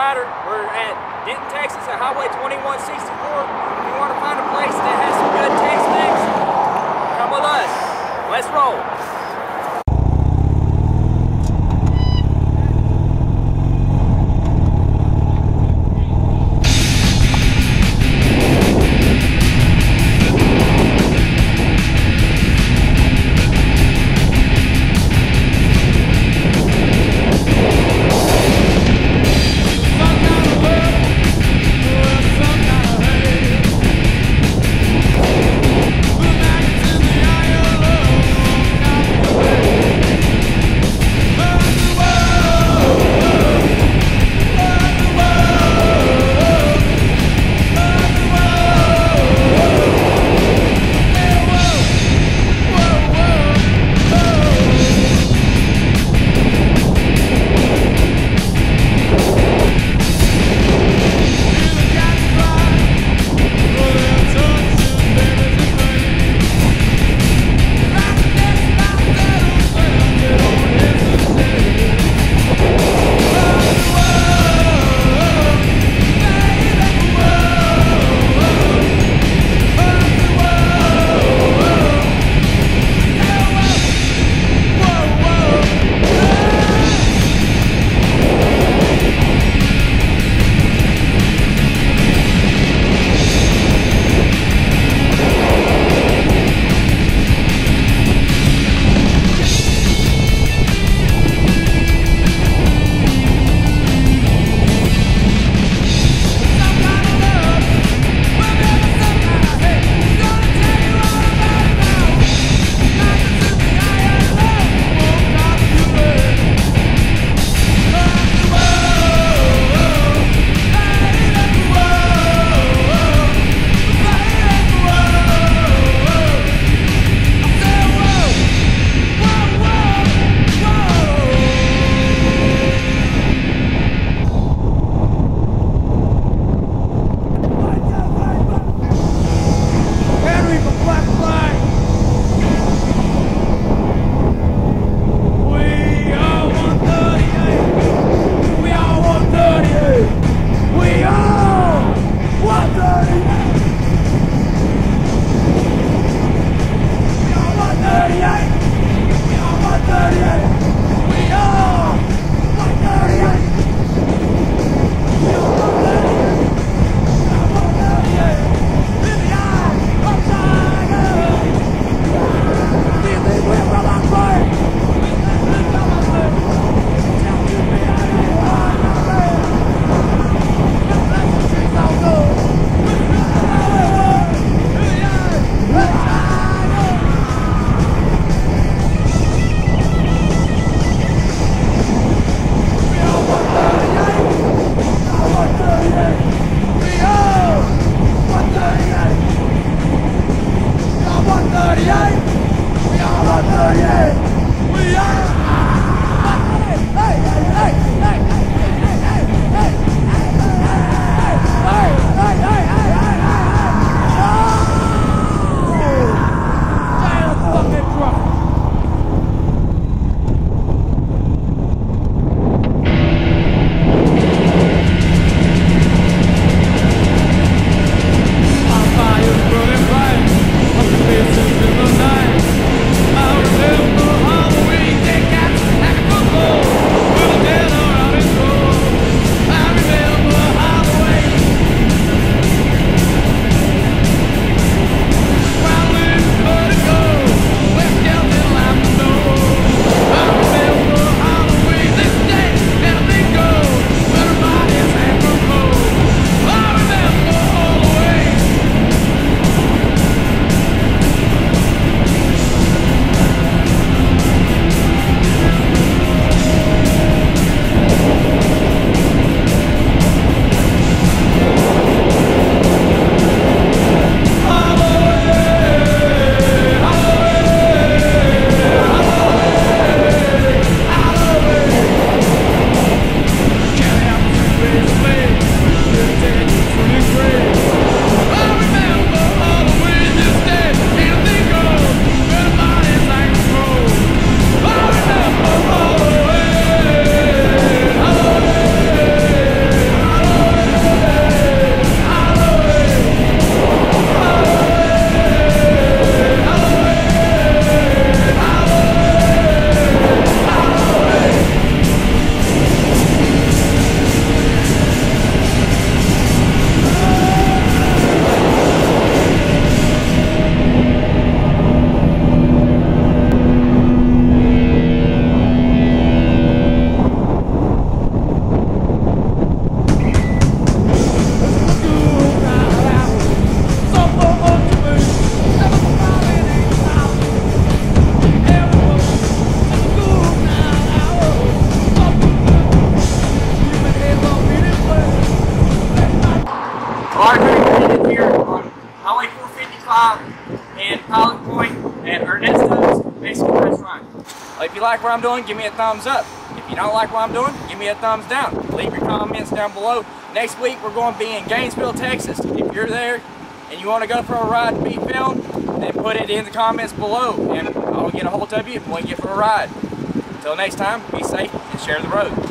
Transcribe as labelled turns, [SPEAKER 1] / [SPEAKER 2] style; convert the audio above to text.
[SPEAKER 1] rider. We're at Denton, Texas at Highway 2164. If you want to find a place that has some good Tex-Mex, come with us. Let's roll. Basically, that's right. If you like what I'm doing, give me a thumbs up. If you don't like what I'm doing, give me a thumbs down. Leave your comments down below. Next week, we're going to be in Gainesville, Texas. If you're there and you want to go for a ride and be filmed, then put it in the comments below, and I'll get a hold of you and we'll get for a ride. Until next time, be safe and share the road.